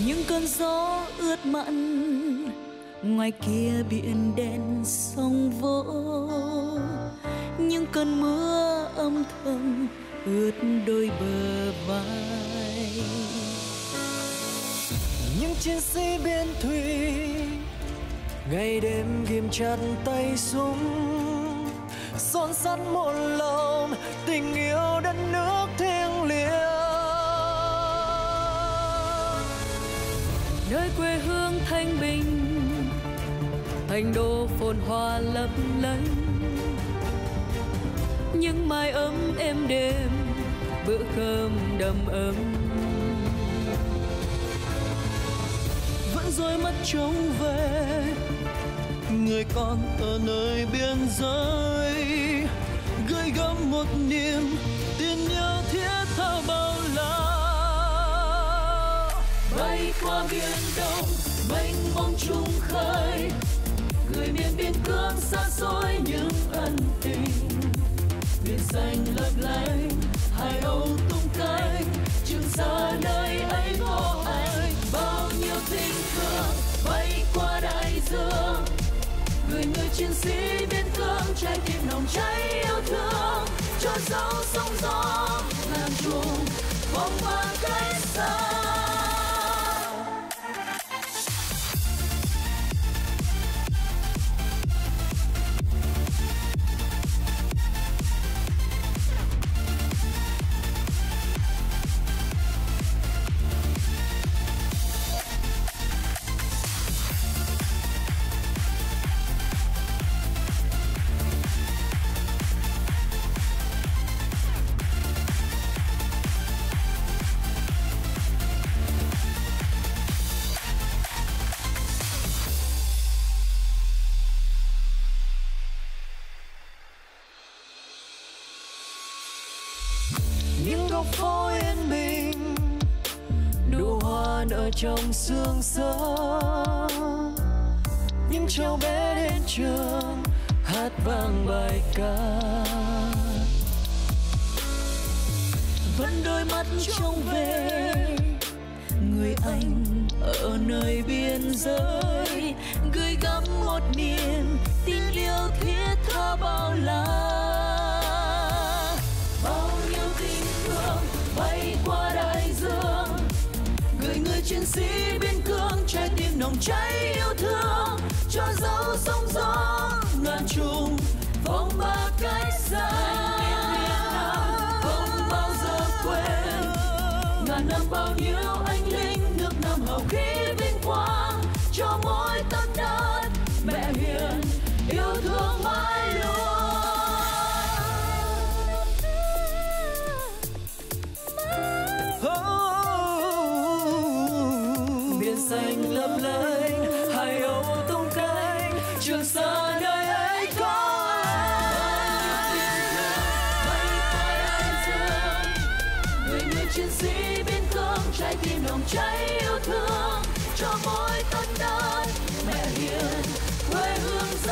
những cơn gió ướt mặn, ngoài kia biển đen sóng vỗ, những cơn mưa âm thầm ướt đôi bờ vai. Những chiến sĩ biên thủy ngày đêm ghim chặt tay súng, son sắt một lòng tình yêu đất nước thiêng liêng. Nơi quê hương thanh bình, thành đô phồn hoa lấp lánh, những mái ấm êm đềm, bữa cơm đầm ấm. Vẫn rồi mắt trông về người con ở nơi biên giới, gửi gắm một niềm tin nhớ thiết tha bao la. Bay qua biển đông mênh mông trung khơi, người miền biên cương xa xôi những ân tình. Biển xanh lấp lánh, hải âu tung cánh, Trường Sa nơi ấy có anh. Bao nhiêu tình thương bay qua đại dương, người chiến sĩ biên cương, trái tim nồng cháy yêu thương, cho dấu sóng gió ngàn trùng vòng qua cách xa. Những góc phố yên bình, nụ hoa nở trong sương gió, những cháu bé đến trường hát vang bài ca. Vẫn đôi mắt trông về người anh ở nơi biên giới, gửi gắm một niềm tin yêu thiết tha bao la. Bao nhiêu tình thương bay qua đại dương, người chiến sĩ biên cương, trái tim nồng cháy yêu thương, cho dấu sóng gió ngàn trùng vòng ba cách xa. Không bao giờ quên ngàn năm bao nhiêu anh linh, nước Nam hào khí vinh quang, cho mỗi tấc đất mẹ hiền yêu thương mãi luôn. Biển xanh lấp lánh, hải âu tung cánh, Trường Sa nơi ấy có anh. Bay qua đại dương, người chiến sĩ biên cương, trái tim nồng cháy yêu thương, cho mỗi tấc đất mẹ hiền quê hương